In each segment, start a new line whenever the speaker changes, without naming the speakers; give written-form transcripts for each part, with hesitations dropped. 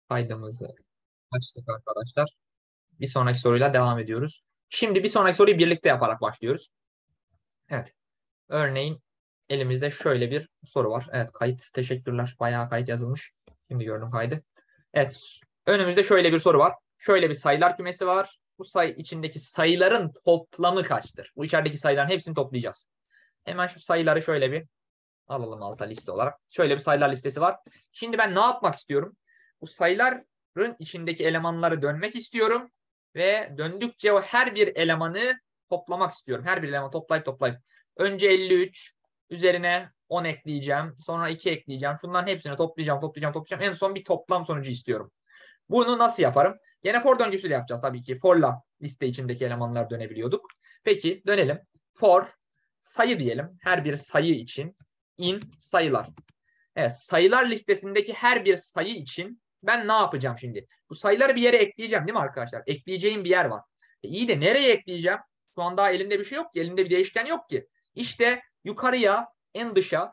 Kaydımızı açtık arkadaşlar. Bir sonraki soruyla devam ediyoruz. Şimdi bir sonraki soruyu birlikte yaparak başlıyoruz. Evet. Örneğin elimizde şöyle bir soru var. Evet, kayıt. Teşekkürler. Bayağı kayıt yazılmış. Şimdi gördüm kaydı. Evet. Önümüzde şöyle bir soru var. Şöyle bir sayılar kümesi var. Bu sayı içindeki sayıların toplamı kaçtır? Bu içerideki sayıların hepsini toplayacağız. Hemen şu sayıları şöyle bir alalım alta liste olarak. Şöyle bir sayılar listesi var. Şimdi ben ne yapmak istiyorum? Bu sayıların içindeki elemanları dönmek istiyorum. Ve döndükçe o her bir elemanı toplamak istiyorum. Her bir elemanı toplayıp. Önce 53, üzerine 10 ekleyeceğim. Sonra 2 ekleyeceğim. Şunların hepsini toplayacağım. En son bir toplam sonucu istiyorum. Bunu nasıl yaparım? Yine for döngüsüyle yapacağız tabii ki. For'la liste içindeki elemanlar dönebiliyorduk. Peki dönelim. For sayı diyelim. Her bir sayı için in sayılar. Evet, sayılar listesindeki her bir sayı için ben ne yapacağım şimdi? Bu sayıları bir yere ekleyeceğim değil mi arkadaşlar? Ekleyeceğim bir yer var. İyi de nereye ekleyeceğim? Şu an daha elimde bir şey yok ki. Elimde bir değişken yok ki. İşte yukarıya, en dışa,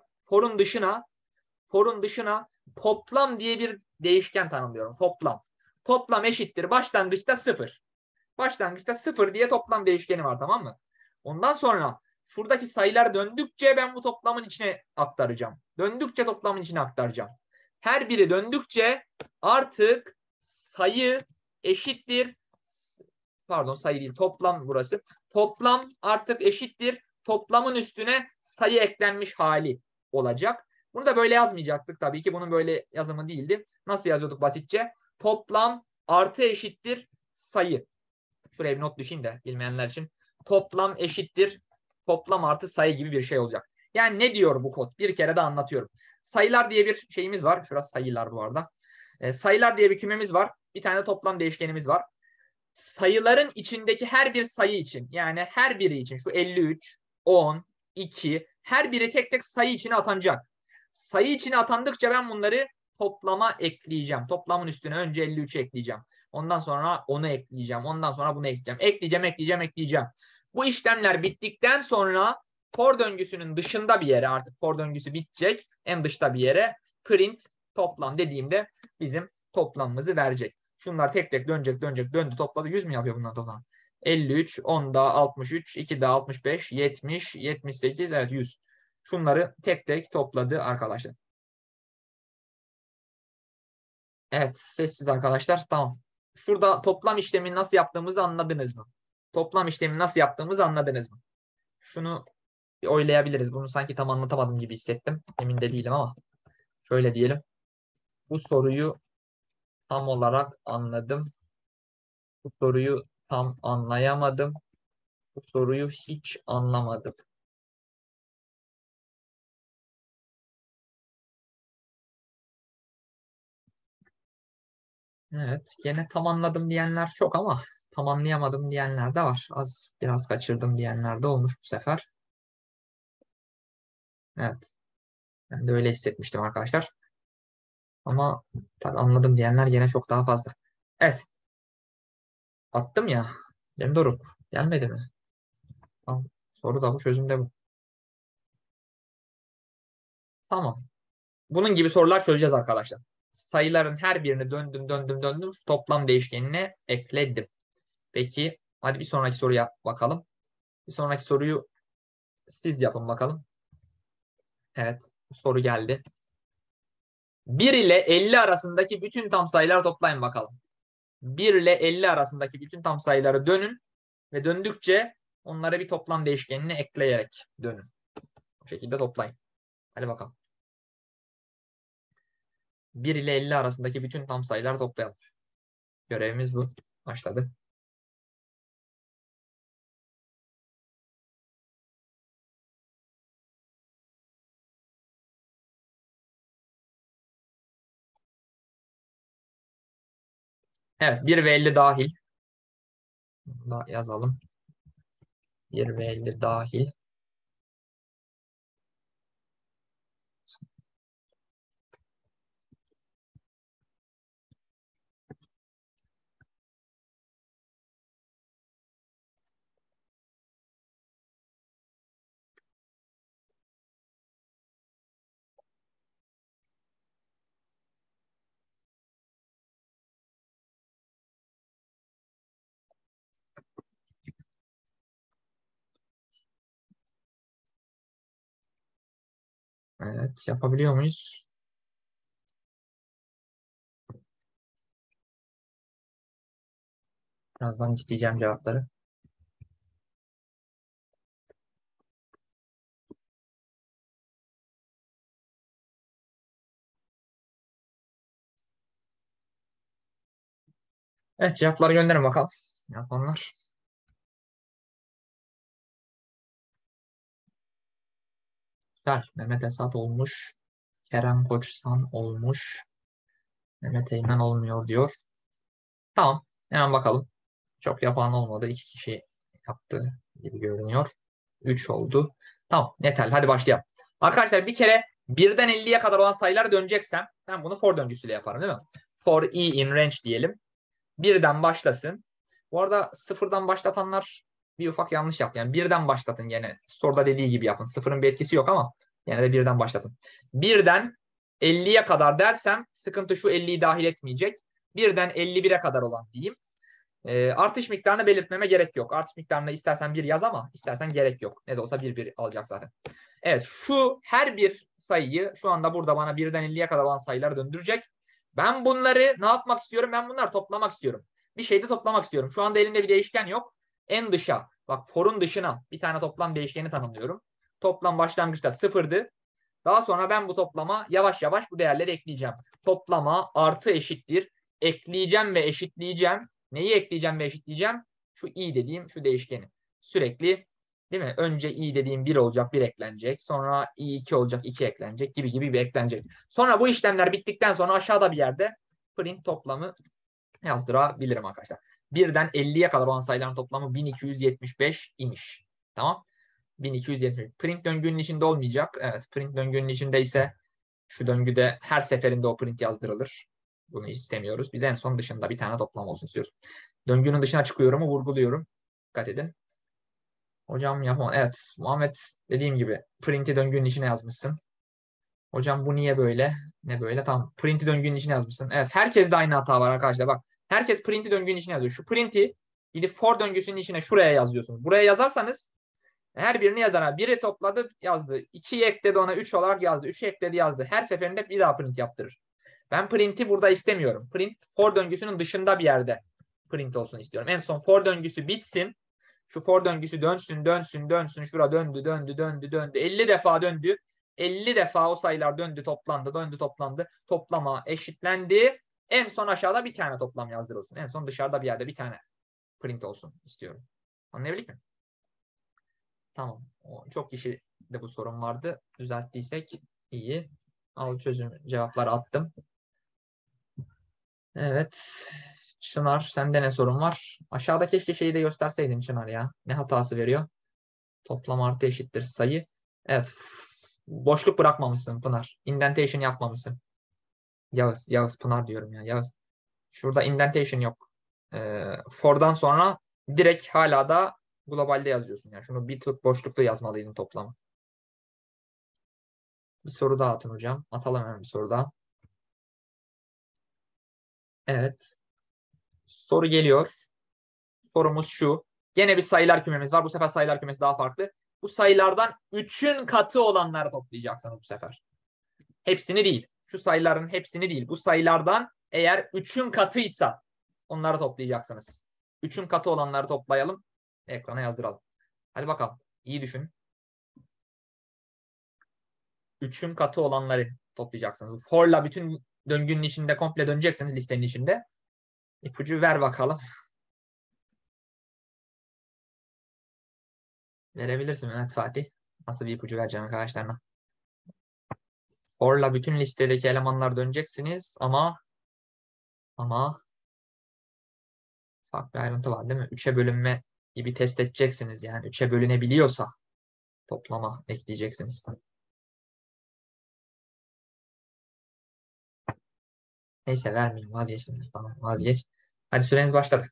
forun dışına toplam diye bir değişken tanımlıyorum. Toplam. Toplam eşittir başlangıçta 0. Başlangıçta 0 diye toplam değişkeni var, tamam mı? Ondan sonra şuradaki sayılar döndükçe ben bu toplamın içine aktaracağım. Döndükçe toplamın içine aktaracağım. Her biri döndükçe artık sayı eşittir. Pardon, sayı değil, toplam burası. Toplam artık eşittir. Toplamın üstüne sayı eklenmiş hali olacak. Bunu da böyle yazmayacaktık tabii ki. Bunun böyle yazımı değildi. Nasıl yazıyorduk basitçe? Toplam artı eşittir sayı. Şuraya bir not düşeyim de bilmeyenler için. Toplam eşittir toplam artı sayı gibi bir şey olacak. Yani ne diyor bu kod? Bir kere de anlatıyorum. Sayılar diye bir şeyimiz var. Şurası sayılar bu arada. Sayılar diye bir kümemiz var. Bir tane de toplam değişkenimiz var. Sayıların içindeki her bir sayı için, yani her biri için, şu 53, 10, 2, her biri tek tek sayı içine atanacak. Sayı içine atandıkça ben bunları toplama ekleyeceğim. Toplamın üstüne önce 53'ü ekleyeceğim. Ondan sonra onu ekleyeceğim. Ondan sonra bunu ekleyeceğim. Ekleyeceğim. Bu işlemler bittikten sonra for döngüsünün dışında bir yere, artık for döngüsü bitecek, en dışta bir yere print toplam dediğimde bizim toplamımızı verecek. Şunlar tek tek döndü topladı. 100 mü yapıyor bunlar toplam? 53, 10 da 63, 2 da 65, 70, 78, evet 100. Şunları tek tek topladı arkadaşlar. Evet, sessiz arkadaşlar. Tamam. Şurada toplam işlemi nasıl yaptığımızı anladınız mı? Toplam işlemi nasıl yaptığımızı anladınız mı? Şunu bir oylayabiliriz. Bunu sanki tam anlatamadım gibi hissettim. Emin de değilim ama şöyle diyelim. Bu soruyu tam olarak anladım. Bu soruyu tam anlayamadım. Bu soruyu hiç anlamadım. Evet, gene tam anladım diyenler çok ama tam anlayamadım diyenler de var. Az biraz kaçırdım diyenler de olmuş bu sefer. Evet, ben de öyle hissetmiştim arkadaşlar. Ama tabii anladım diyenler gene çok daha fazla. Evet, attım ya. Cem Doruk, gelmedi mi? Tamam. Soru da bu, çözüm de bu. Tamam. Bunun gibi sorular çözeceğiz arkadaşlar. Sayıların her birini döndüm. Şu toplam değişkenine ekledim. Peki, hadi bir sonraki soruya bakalım. Bir sonraki soruyu siz yapın bakalım. Evet, soru geldi. 1 ile 50 arasındaki bütün tam sayıları toplayın bakalım. 1 ile 50 arasındaki bütün tam sayıları dönün ve döndükçe onları bir toplam değişkenine ekleyerek dönün. Bu şekilde toplayın. Hadi bakalım. 1 ile 50 arasındaki bütün tam sayıları toplayalım. Görevimiz bu. Başladı. Evet, 1 ve 50 dahil. Bunu da yazalım. 1 ve 50 dahil. Evet, yapabiliyor muyuz? Birazdan isteyeceğim cevapları. Evet, cevapları gönderin bakalım. Yapanlar. Güzel. Mehmet Esat olmuş. Kerem Koçsan olmuş. Mehmet Eymen olmuyor diyor. Tamam. Hemen bakalım. Çok yapan olmadı. İki kişi yaptı gibi görünüyor. Üç oldu. Tamam. Yeterli. Hadi başlayalım. Arkadaşlar bir kere birden 50'ye kadar olan sayıları döneceksem ben bunu for döngüsüyle yaparım değil mi? For i in range diyelim. Birden başlasın. Bu arada sıfırdan başlatanlar bir ufak yanlış yaptı. Yani birden başlatın gene. Soruda dediği gibi yapın. Sıfırın bir etkisi yok ama yine de birden başlatın. Birden 50'ye kadar dersem sıkıntı şu 50'yi dahil etmeyecek. Birden 51'e kadar olan diyeyim. Artış miktarını belirtmeme gerek yok. Artış miktarını istersen bir yaz ama istersen gerek yok. Ne de olsa bir alacak zaten. Evet şu her bir sayıyı şu anda burada bana birden 50'ye kadar olan sayıları döndürecek. Ben bunları ne yapmak istiyorum? Ben bunları toplamak istiyorum. Bir şeyde toplamak istiyorum. Şu anda elimde bir değişken yok. En dışa bak for'un dışına bir tane toplam değişkeni tanımlıyorum. Toplam başlangıçta sıfırdı. Daha sonra ben bu toplama yavaş yavaş bu değerleri ekleyeceğim. Toplama artı eşittir. Ekleyeceğim ve eşitleyeceğim. Neyi ekleyeceğim ve eşitleyeceğim? Şu i dediğim şu değişkeni. Sürekli değil mi? Önce i dediğim 1 olacak, 1 eklenecek. Sonra i 2 olacak, 2 eklenecek gibi gibi bir eklenecek. Sonra bu işlemler bittikten sonra aşağıda bir yerde print toplamı yazdırabilirim arkadaşlar. Birden 50'ye kadar olan sayıların toplamı 1275 imiş. Tamam. 1270. Print döngünün içinde olmayacak. Evet, print döngünün içinde ise şu döngüde her seferinde o print yazdırılır. Bunu istemiyoruz. Biz en son dışında bir tane toplam olsun istiyoruz. Döngünün dışına çıkıyorumu vurguluyorum. Dikkat edin. Hocam yapamam. Evet, Muhammed dediğim gibi print'i döngünün içine yazmışsın. Hocam bu niye böyle? Ne böyle? Tamam. Print'i döngünün içine yazmışsın. Evet, herkes de aynı hata var arkadaşlar. Bak, herkes print'i döngünün içine yazıyor. Şu print'i gidip for döngüsünün içine şuraya yazıyorsunuz. Buraya yazarsanız her birini yazana biri topladı yazdı. 2'yi ekledi ona 3 olarak yazdı. 3'ü ekledi yazdı. Her seferinde bir daha print yaptırır. Ben print'i burada istemiyorum. Print for döngüsünün dışında bir yerde print olsun istiyorum. En son for döngüsü bitsin. Şu for döngüsü dönsün, dönsün, dönsün. Şura döndü, döndü, döndü, döndü. 50 defa döndü. 50 defa o sayılar döndü, toplandı, döndü, toplandı. Toplama eşitlendi. En son aşağıda bir tane toplam yazdırılsın. En son dışarıda bir yerde bir tane print olsun istiyorum. Anlayabildik mi? Tamam. Çok kişi de bu sorun vardı. Düzelttiysek iyi. Al çözüm cevapları attım. Evet. Çınar sende ne sorun var? Aşağıda keşke şeyi de gösterseydin Çınar ya. Ne hatası veriyor? Toplam artı eşittir sayı. Evet. Boşluk bırakmamışsın Pınar. Indentation yapmamışsın. Yağız Pınar diyorum ya. Yağız. Şurada indentation yok. For'dan sonra direkt hala da globalde yazıyorsun. Yani şunu bir tık boşlukta yazmalıydın toplamı. Bir soru daha atın hocam. Atalım hemen bir soru daha. Evet. Soru geliyor. Sorumuz şu. Gene bir sayılar kümemiz var. Bu sefer sayılar kümesi daha farklı. Bu sayılardan 3'ün katı olanları toplayacaksınız bu sefer. Hepsini değil. Şu sayıların hepsini değil. Bu sayılardan eğer 3'ün katıysa onları toplayacaksınız. 3'ün katı olanları toplayalım. Ekrana yazdıralım. Hadi bakalım. İyi düşün. 3'ün katı olanları toplayacaksınız. For'la bütün döngünün içinde komple döneceksiniz listenin içinde. İpucu ver bakalım. Verebilirsin Mehmet Fatih. Nasıl bir ipucu vereceğim arkadaşlarına. For'la bütün listedeki elemanlar döneceksiniz ama farklı bir ayrıntı var değil mi? 3'e bölünme gibi test edeceksiniz yani. 3'e bölünebiliyorsa toplama ekleyeceksiniz. Neyse vermeyeyim vazgeçtim. Tamam vazgeç. Hadi süreniz başladı.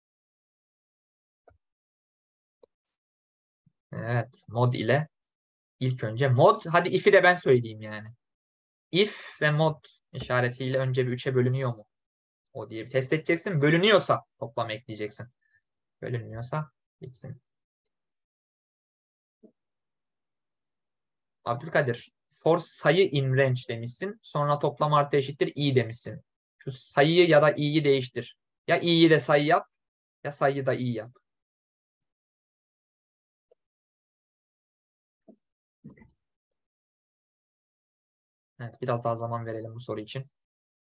Evet mod ile ilk önce mod. Hadi if'i de ben söyleyeyim yani. If ve mod işaretiyle önce bir 3'e bölünüyor mu? O diye bir test edeceksin. Bölünüyorsa toplam ekleyeceksin. Bölünmüyorsa bitsin. Abdülkadir For sayı in range demişsin. Sonra toplam artı eşittir i demişsin. Şu sayıyı ya da i'yi değiştir. Ya i'yi de sayı yap ya sayıyı da i yap. Evet, biraz daha zaman verelim bu soru için.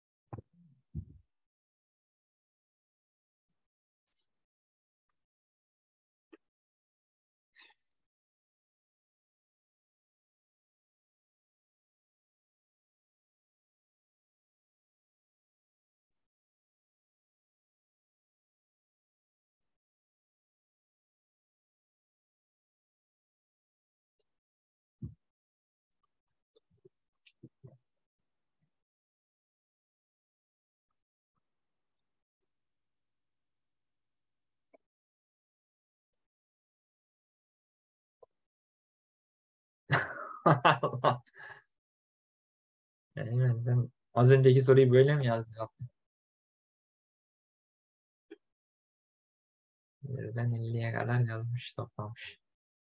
Allah. Yani sen az önceki soruyu böyle mi yazdın? Birden 50'ye kadar yazmış, toplamış.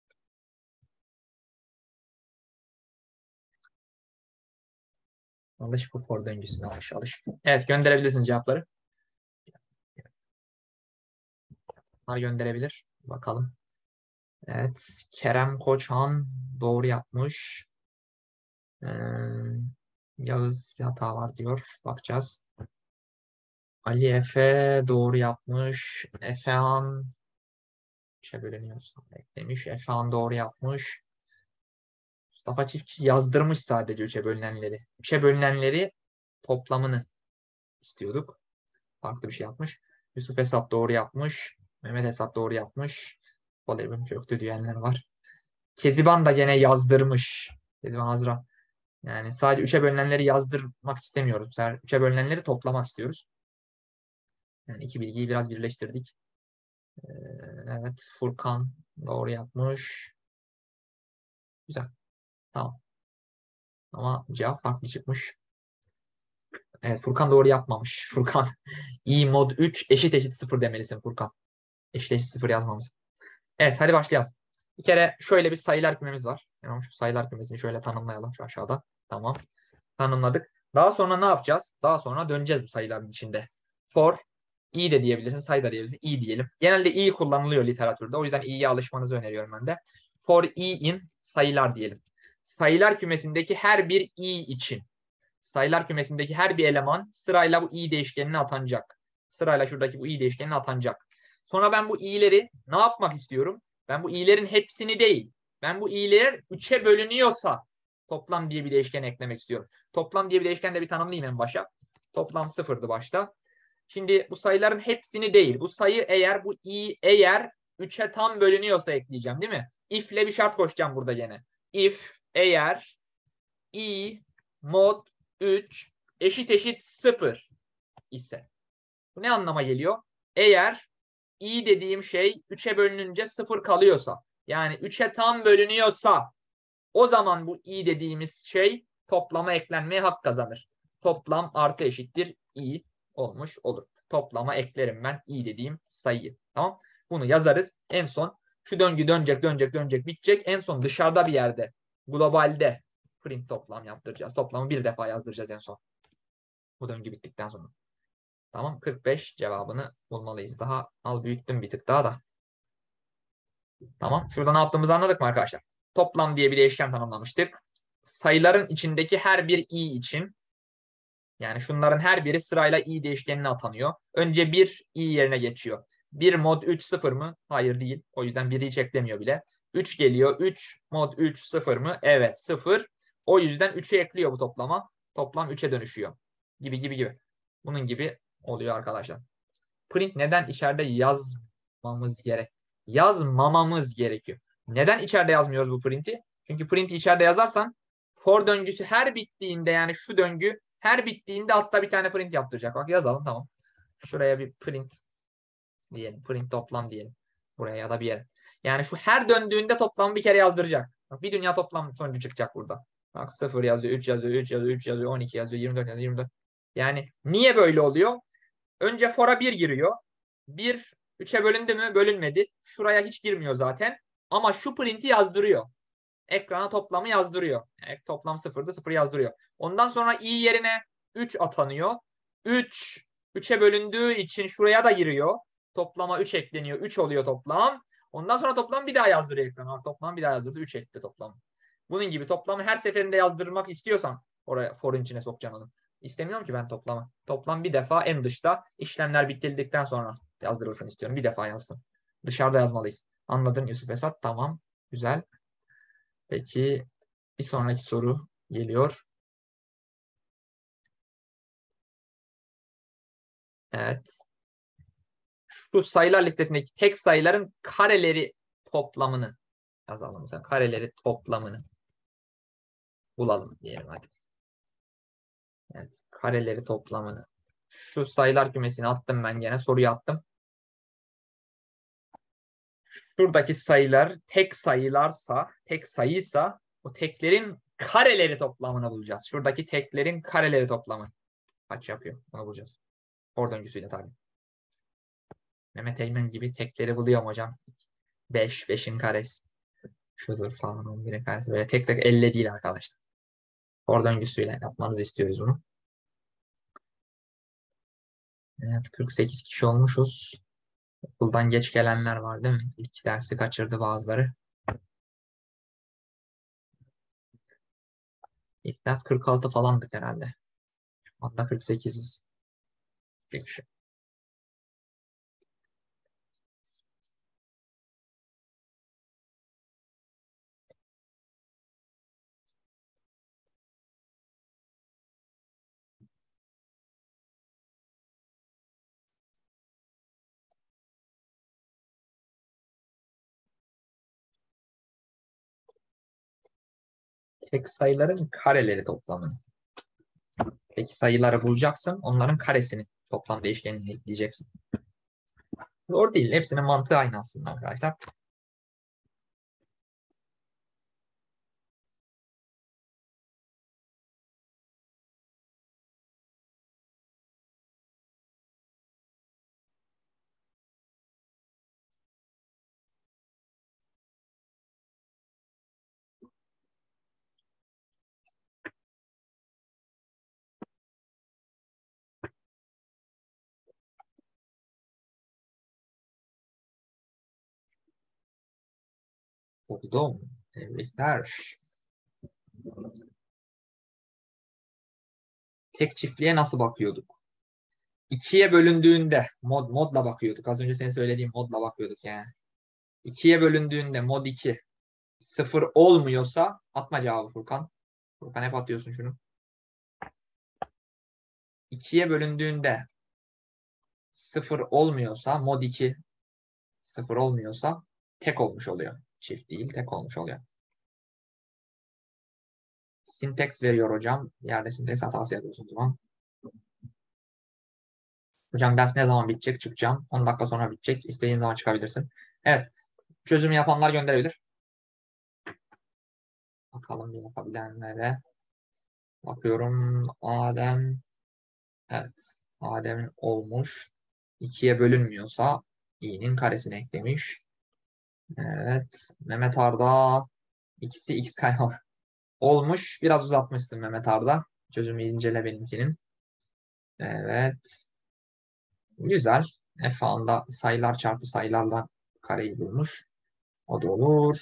Alış bu for döngüsüne alış. Evet, gönderebilirsin cevapları. Bunlar gönderebilir. Bakalım. Evet. Kerem Koçhan doğru yapmış. Ee, Yağız bir hata var diyor. Bakacağız. Ali Efe doğru yapmış. Efehan şey bölünüyorsa eklemiş. Efehan doğru yapmış. Mustafa Çiftçi yazdırmış sadece üçe bölünenleri. Üçe bölünenleri toplamını istiyorduk. Farklı bir şey yapmış. Yusuf Esat doğru yapmış. Mehmet Esat doğru yapmış. Voleybol çöktü diyenler var. Keziban da gene yazdırmış. Keziban Azra. Yani sadece üçe bölünenleri yazdırmak istemiyoruz. Bu sefer üçe bölünenleri toplamak istiyoruz. Yani iki bilgiyi biraz birleştirdik. Ee, evet, Furkan doğru yapmış. Güzel. Tamam. Ama cevap farklı çıkmış. Evet, Furkan doğru yapmamış. Furkan i mod 3 eşit 0 demelisin Furkan. Eşit 0 yazmamız. Evet, hadi başlayalım. Bir kere şöyle bir sayılar kümemiz var. Yani şu sayılar kümesini şöyle tanımlayalım şu aşağıda. Tamam. Tanımladık. Daha sonra ne yapacağız? Daha sonra döneceğiz bu sayıların içinde. For i de diyebilirsin, sayı da diyebilirsin. I diyelim. Genelde i kullanılıyor literatürde. O yüzden i'ye alışmanızı öneriyorum ben de. For i in sayılar diyelim. Sayılar kümesindeki her bir i için sayılar kümesindeki her bir eleman sırayla bu i değişkenine atanacak. Sırayla şuradaki bu i değişkenine atanacak. Sonra ben bu i'leri ne yapmak istiyorum? Ben bu i'lerin hepsini değil. Ben bu i'ler 3'e bölünüyorsa toplam diye bir değişken eklemek istiyorum. Toplam diye bir değişken de bir tanımlayayım en başa. Toplam sıfırdı başta. Şimdi bu sayıların hepsini değil. Bu sayı eğer bu i eğer 3'e tam bölünüyorsa ekleyeceğim değil mi? If'le bir şart koşacağım burada gene. If eğer i mod 3 eşit 0 ise. Bu ne anlama geliyor? Eğer i dediğim şey 3'e bölününce 0 kalıyorsa, yani 3'e tam bölünüyorsa, o zaman bu i dediğimiz şey toplama eklenmeye hak kazanır. Toplam artı eşittir i olmuş olur. Toplama eklerim ben i dediğim sayıyı. Tamam. Bunu yazarız. En son şu döngü dönecek bitecek. En son dışarıda bir yerde globalde print toplam yaptıracağız. Toplamı bir defa yazdıracağız en son. Bu döngü bittikten sonra. Tamam. 45 cevabını bulmalıyız. Daha al büyüttüm bir tık daha da. Tamam. Şurada ne yaptığımızı anladık mı arkadaşlar? Toplam diye bir değişken tanımlamıştık. Sayıların içindeki her bir i için, yani şunların her biri sırayla i değişkenine atanıyor. Önce bir i yerine geçiyor. 1 mod 3 0 mı? Hayır değil. O yüzden 1'i hiç eklemiyor bile. 3 geliyor. 3 mod 3 0 mı? Evet 0. O yüzden 3'ü ekliyor bu toplama. Toplam 3'e dönüşüyor. Gibi. Bunun gibi oluyor arkadaşlar. Print neden içeride yazmamamız gerekiyor. Neden içeride yazmıyoruz bu print'i? Çünkü print'i içeride yazarsan for döngüsü her bittiğinde, yani şu döngü her bittiğinde altta bir tane print yaptıracak. Bak yazalım, tamam. Şuraya bir print diyelim. Print toplam diyelim. Buraya ya da bir yere. Yani şu her döndüğünde toplamı bir kere yazdıracak. Bak, bir dünya toplam sonucu çıkacak burada. Bak 0 yazıyor, 3 yazıyor, 3 yazıyor, 3 yazıyor, 12 yazıyor, 24 yazıyor, 24. Yani niye böyle oluyor? Önce for'a 1 giriyor. 1 3'e bölündü mü? Bölünmedi. Şuraya hiç girmiyor zaten. Ama şu print'i yazdırıyor. ekrana toplamı yazdırıyor. Yani toplam 0'dı, 0 yazdırıyor. Ondan sonra i yerine 3 atanıyor. 3'e bölündüğü için şuraya da giriyor. Toplama 3 ekleniyor. 3 oluyor toplam. Ondan sonra toplam bir daha yazdırıyor ekrana. Toplam bir daha yazdırdı. 3 etti toplam. Bunun gibi toplamı her seferinde yazdırmak istiyorsan oraya for'un içine sokacaksın onu. İstemiyorum ki ben toplamı. Toplam bir defa en dışta işlemler bitirdikten sonra yazdırılsın istiyorum. Bir defa yazsın. Dışarıda yazmalıyız. Anladın Yusuf Esat? Tamam. Güzel. Peki bir sonraki soru geliyor. Evet. Şu sayılar listesindeki tek sayıların kareleri toplamını yazalım. Mesela kareleri toplamını bulalım diyelim hadi. Evet. Kareleri toplamını. Şu sayılar kümesini attım ben gene. Soruyu attım. Şuradaki sayılar tek sayılarsa, tek sayıysa o teklerin kareleri toplamını bulacağız. Şuradaki teklerin kareleri toplamı kaç yapıyor? Onu bulacağız. Or döngüsüyle tabii. Mehmet Eymen gibi tekleri buluyorum hocam. 5, 5'in karesi. Şudur falan 11'in karesi. Böyle tek tek elle değil arkadaşlar. For döngüsüyle yapmanızı istiyoruz bunu. Evet 48 kişi olmuşuz. Okuldan geç gelenler var değil mi? İlk dersi kaçırdı bazıları. İlk ders 46 falandık herhalde. Hatta 48'iz. Peki. Tek sayıların kareleri toplamını. Peki sayıları bulacaksın. Onların karesini toplam değişkenine ekleyeceksin. Doğru değil. Hepsinin mantığı aynı aslında arkadaşlar. Okudum. Tebrikler. Tek çiftliğe nasıl bakıyorduk? İkiye bölündüğünde modla bakıyorduk. Az önce senin söylediğin modla bakıyorduk yani. İkiye bölündüğünde mod 2 sıfır olmuyorsa atma cevabı Furkan. Furkan hep atıyorsun şunu. İkiye bölündüğünde sıfır olmuyorsa mod 2 sıfır olmuyorsa tek olmuş oluyor. Çift değil tek olmuş oluyor. Sinteks veriyor hocam. Yerde sinteks hatası yapıyorsun o zaman. Hocam ders ne zaman bitecek? Çıkacağım. 10 dakika sonra bitecek. İstediğin zaman çıkabilirsin. Evet. Çözüm yapanlar gönderebilir. Bakalım bir yapabilenlere. Bakıyorum. Adem. Evet. Adem'in olmuş. 2'ye bölünmüyorsa i'nin karesini eklemiş. Evet. Mehmet Arda. İkisi x kare olmuş. Biraz uzatmışsın Mehmet Arda. Çözümü incele benimkinin. Evet. Güzel. F anda sayılar çarpı sayılarla kareyi bulmuş. O da olur.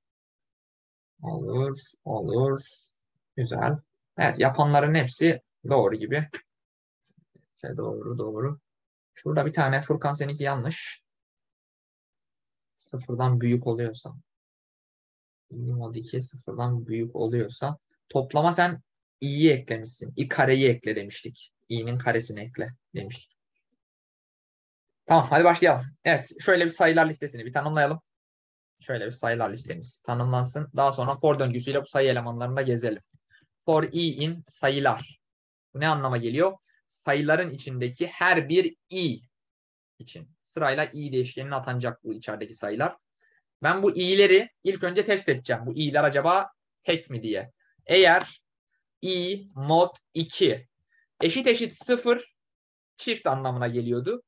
Olur. Olur. Güzel. Evet yapanların hepsi doğru gibi. Doğru doğru. Şurada bir tane Furkan seninki yanlış. Sıfırdan büyük oluyorsa. I mod 2 sıfırdan büyük oluyorsa. Toplama sen i'yi eklemişsin. I kareyi ekle demiştik. i'nin karesini ekle demiştik. Tamam hadi başlayalım. Evet şöyle bir sayılar listesini bir tanımlayalım. Şöyle bir sayılar listemiz tanımlansın. Daha sonra for döngüsüyle bu sayı elemanlarını da gezelim. For i in sayılar. Bu ne anlama geliyor? Sayıların içindeki her bir i için. Sırayla i değişkenine atanacak bu içerideki sayılar. Ben bu i'leri ilk önce test edeceğim. Bu i'ler acaba tek mi diye. Eğer i mod 2 eşit 0 çift anlamına geliyordu.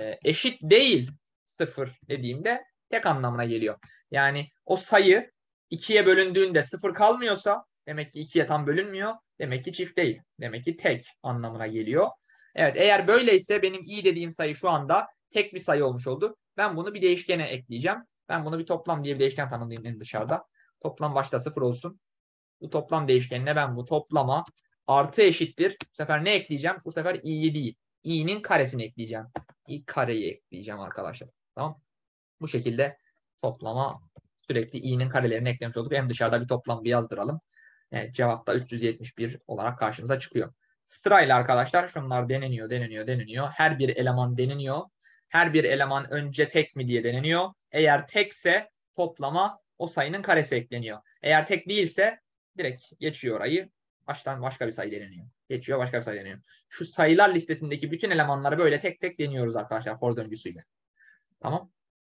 Eşit değil 0 dediğimde tek anlamına geliyor. Yani o sayı 2'ye bölündüğünde 0 kalmıyorsa demek ki 2'ye tam bölünmüyor. Demek ki çift değil. Demek ki tek anlamına geliyor. Evet, eğer böyleyse benim i dediğim sayı şu anda tek bir sayı olmuş oldu. Ben bunu bir değişkene ekleyeceğim. Ben bunu bir toplam diye bir değişken tanımlayayım en dışarıda. Toplam başta 0 olsun. Bu toplam değişkenine ben bu toplama artı eşittir. Bu sefer ne ekleyeceğim? Bu sefer i'yi değil. i'nin karesini ekleyeceğim. i kareyi ekleyeceğim arkadaşlar. Tamam. Bu şekilde toplama sürekli i'nin karelerini eklemiş olduk. Hem dışarıda bir toplam bir yazdıralım. Evet, cevap da 371 olarak karşımıza çıkıyor. Sırayla arkadaşlar şunlar deneniyor. Her bir eleman deneniyor. Her bir eleman önce tek mi diye deneniyor. Eğer tekse toplama o sayının karesi ekleniyor. Eğer tek değilse direkt geçiyor orayı. Baştan başka bir sayı deneniyor. Geçiyor, başka bir sayı deneniyor. Şu sayılar listesindeki bütün elemanları böyle tek tek deniyoruz arkadaşlar for döngüsüyle. Tamam.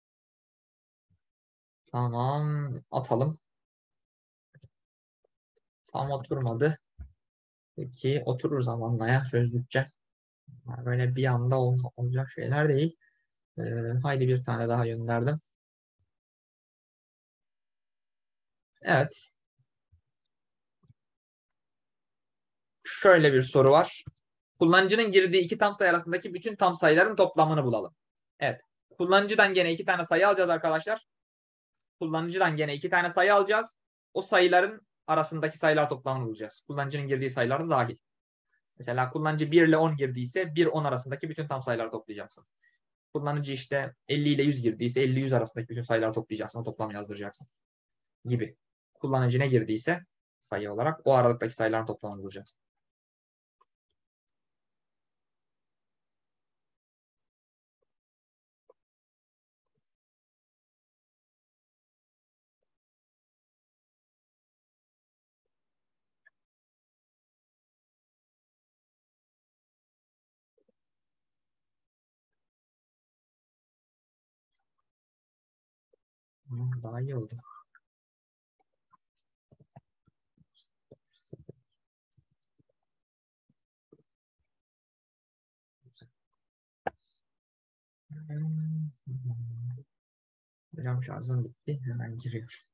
Tamam. Atalım. Tam oturmadı. Peki oturur zamanla ya çözdükçe. Böyle bir anda olacak şeyler değil. Ee, haydi bir tane daha gönderdim. Evet. Şöyle bir soru var. Kullanıcının girdiği iki tam sayı arasındaki bütün tam sayıların toplamını bulalım. Evet. Kullanıcıdan gene iki tane sayı alacağız arkadaşlar. Kullanıcıdan gene iki tane sayı alacağız. O sayıların arasındaki sayılar toplamını bulacağız. Kullanıcının girdiği sayılar da dahil. Mesela kullanıcı 1 ile 10 girdiyse 1-10 arasındaki bütün tam sayıları toplayacaksın. Kullanıcı işte 50 ile 100 girdiyse 50-100 arasındaki bütün sayıları toplayacaksın. O toplamı yazdıracaksın. Gibi. Kullanıcı ne girdiyse sayı olarak o aralıktaki sayıların toplamını bulacaksın. Daha iyi oldu. Hocam şarjım bitti. Hemen giriyor.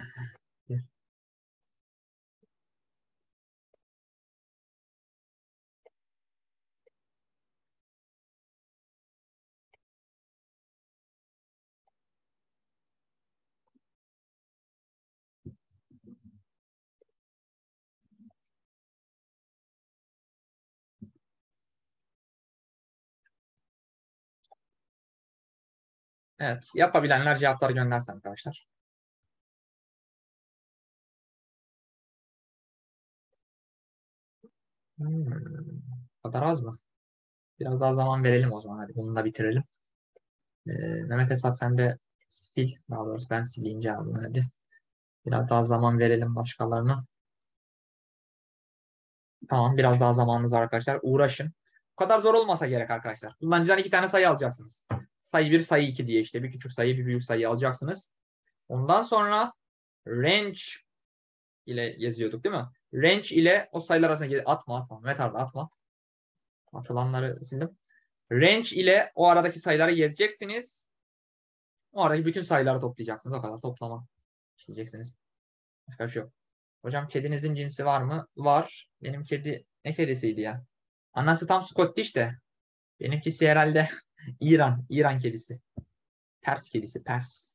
Evet. Yapabilenler cevapları göndersin arkadaşlar. O kadar az mı? Biraz daha zaman verelim o zaman. Hadi bunu da bitirelim. Mehmet Esat sen de sil. Daha doğrusu ben sileyim cevabını hadi. Biraz daha zaman verelim başkalarına. Tamam, biraz daha zamanınız var arkadaşlar. Uğraşın. Bu kadar zor olmasa gerek arkadaşlar. Kullanıcıdan iki tane sayı alacaksınız. Sayı 1, sayı 2 diye işte bir küçük sayı, bir büyük sayı alacaksınız. Ondan sonra range ile yazıyorduk değil mi? Range ile o sayılar arasında atma. Mehmet Arda atma. Atılanları sildim. Range ile o aradaki sayıları gezeceksiniz. O aradaki bütün sayıları toplayacaksınız. O kadar toplama işleyeceksiniz. Başka bir şey yok. Hocam kedinizin cinsi var mı? Var. Benim kedi ne kedisiydi ya? Anası tam Scottish de. Benimkisi herhalde İran. İran kedisi. Pers kedisi. Pers.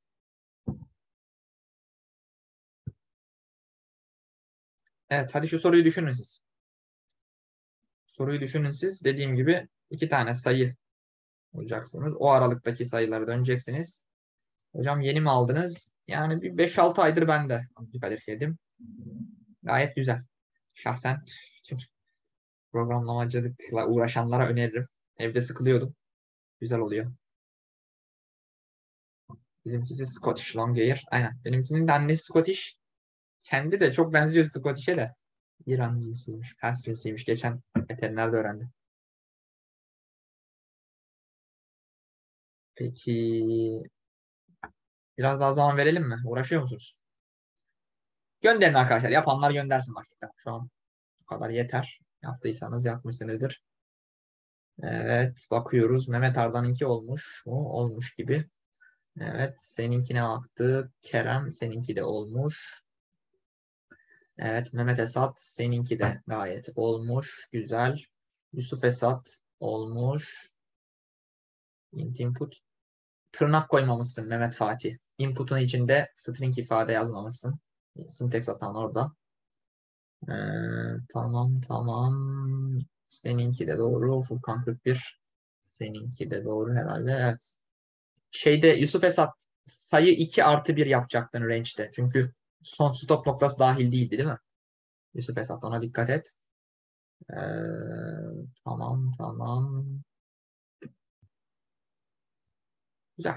Evet, hadi şu soruyu düşünün siz. Soruyu düşünün siz. Dediğim gibi iki tane sayı bulacaksınız. O aralıktaki sayıları döneceksiniz. Hocam yeni mi aldınız? Yani bir 5-6 aydır ben de Abdülkadir yedim. Gayet güzel. Şahsen tüm programlamacılıkla uğraşanlara öneririm. Evde sıkılıyordum. Güzel oluyor. Bizimkisi Scottish Longhair. Aynen. Benimkinin de annesi Scottish. Kendi de çok benziyor Scottish'e de. İran cinsiymiş. Pers cinsiymiş. Geçen veterinerde öğrendim. Peki biraz daha zaman verelim mi? Uğraşıyor musunuz? Gönderin arkadaşlar. Yapanlar göndersin başlıkta. Şu an bu kadar yeter. Yaptıysanız yapmışsınızdır. Evet bakıyoruz. Mehmet Arda'nınki olmuş mu? Olmuş gibi. Evet, seninkine baktı. Kerem, seninki de olmuş. Evet, Mehmet Esat, seninki de gayet olmuş. Güzel. Yusuf Esat olmuş. Input. Tırnak koymamışsın Mehmet Fatih. Input'un içinde string ifade yazmamışsın. Syntax hatan orada. Tamam tamam. Seninki de doğru. Furkan 41. Seninki de doğru herhalde. Evet. Şeyde Yusuf Esat sayı 2 artı 1 yapacaktın range'de. Çünkü son stop noktası dahil değildi değil mi? Yusuf Esat ona dikkat et. Ee, tamam tamam. Güzel.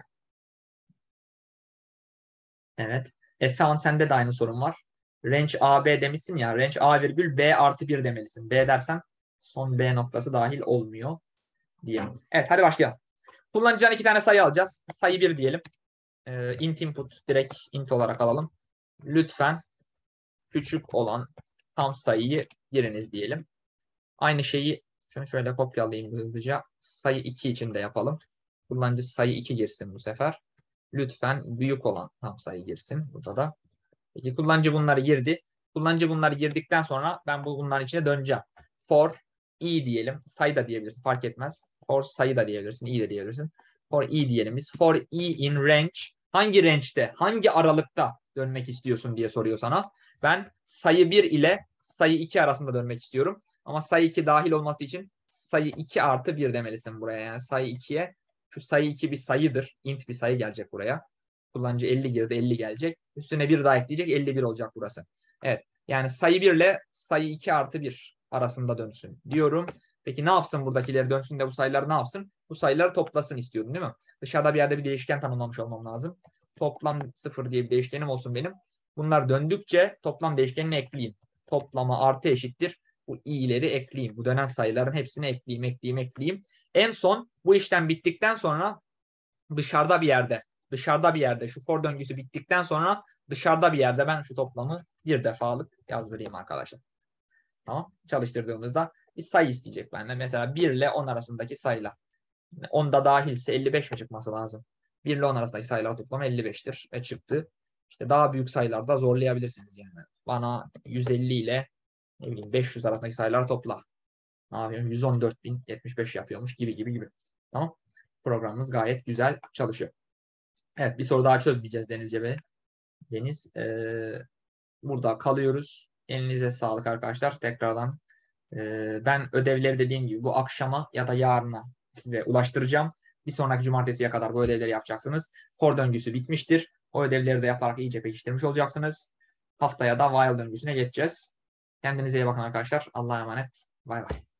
Evet. Efehan sende de aynı sorun var. Range A, B demişsin ya. Range A virgül B artı 1 demelisin. B dersen son B noktası dahil olmuyor diye. Evet hadi başlayalım. Kullanacağın iki tane sayı alacağız. Sayı 1 diyelim. Int input direkt int olarak alalım. Lütfen küçük olan tam sayıyı giriniz diyelim. Aynı şeyi şöyle kopyalayayım hızlıca. Sayı 2 için de yapalım. Kullanıcı sayı 2 girsin bu sefer. Lütfen büyük olan tam sayı girsin. Burada da. Peki kullanıcı bunları girdi. Kullanıcı bunları girdikten sonra ben bunların içine döneceğim. For i diyelim. Sayı da diyebilirsin. Fark etmez. For sayı da diyebilirsin. I de diyebilirsin. For i diyelim biz. For i in range. Hangi range'de, hangi aralıkta dönmek istiyorsun diye soruyor sana. Ben sayı 1 ile sayı 2 arasında dönmek istiyorum. Ama sayı 2 dahil olması için sayı 2 artı 1 demelisin buraya. Yani sayı 2'ye şu sayı 2 bir sayıdır. Int bir sayı gelecek buraya. Kullanıcı 50 girdi, 50 gelecek. Üstüne bir daha ekleyecek, 51 olacak burası. Evet. Yani sayı 1 ile sayı 2 artı 1 arasında dönsün diyorum. Peki ne yapsın buradakileri dönsün de bu sayılar ne yapsın? Bu sayıları toplasın istiyordun değil mi? Dışarıda bir yerde bir değişken tanımlamış olmam lazım. Toplam 0 diye bir değişkenim olsun benim. Bunlar döndükçe toplam değişkenini ekleyeyim. Toplama artı eşittir. Bu i'leri ekleyeyim. Bu dönen sayıların hepsini ekleyeyim. En son bu işlem bittikten sonra dışarıda bir yerde şu for döngüsü bittikten sonra dışarıda bir yerde ben şu toplamı bir defalık yazdırayım arkadaşlar. Tamam. Çalıştırdığımızda bir sayı isteyecek benden. Mesela 1 ile 10 arasındaki sayılar. 10 da dahilse 55 mi çıkması lazım? 1 ile 10 arasındaki sayılar toplamı 55'tir. Ve çıktı. İşte daha büyük sayılarda zorlayabilirsiniz yani. Bana 150 ile ne bileyim 500 arasındaki sayılar topla. Ne yapıyorum? 114.075 yapıyormuş gibi. Tamam. Programımız gayet güzel çalışıyor. Evet bir soru daha çözmeyeceğiz Denizce Bey. Deniz burada kalıyoruz. Elinize sağlık arkadaşlar. Tekrardan ben ödevleri dediğim gibi bu akşama ya da yarına size ulaştıracağım. Bir sonraki cumartesiye kadar bu ödevleri yapacaksınız. For döngüsü bitmiştir. O ödevleri de yaparak iyice pekiştirmiş olacaksınız. Haftaya da while döngüsüne geçeceğiz. Kendinize iyi bakın arkadaşlar. Allah'a emanet. Bay bay.